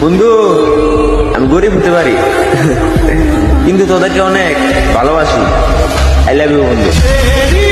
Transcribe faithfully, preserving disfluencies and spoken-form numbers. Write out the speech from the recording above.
বন্ধু, আমি গরিব হতে পারি কিন্তু তোদেরকে অনেক ভালোবাসি। আই লাভ ইউ বন্ধু।